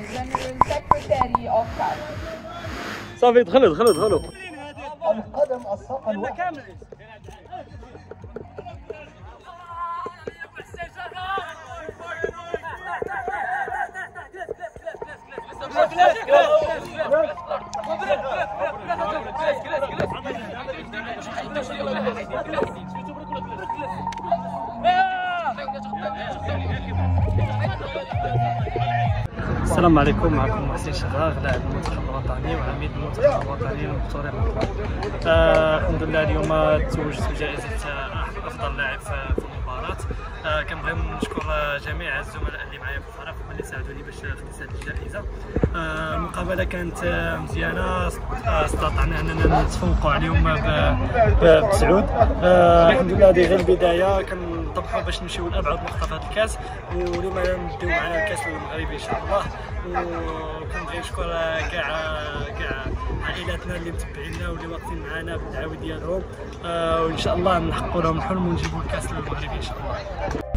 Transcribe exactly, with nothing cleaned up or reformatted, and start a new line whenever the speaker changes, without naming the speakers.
General Secretary of CAF.
صافي دخلوا دخلوا دخلوا.
القدم الساق الواحد.
السلام عليكم، معكم محسن شغاغ لاعب المنتخب الوطني وعميد المنتخب الوطني المختار. آه الحمد لله اليوم توجت بجائزة افضل لاعب في المباراة. آه كنبغي نشكر جميع الزملاء اللي معايا في الفريق اللي ساعدوني باش اكتساب الجائزة. آه المقابلة كانت مزيانة، استطعنا اننا نتفوقوا عليهم بتسعود. آه الحمد لله هذه غير البداية، كنطمحوا باش نمشيو لابعد نقطة في هذا الكاس، واليوم نديو معنا الكاس المغربي ان شاء الله. وكنبغي نشكر كاع كاع عائلاتنا اللي متبعينا واللي واقفين معنا بالدعاوي ديالهم، آه وان شاء الله نحققوا لهم الحلم ونجيبوا الكاس للمغرب ان شاء الله.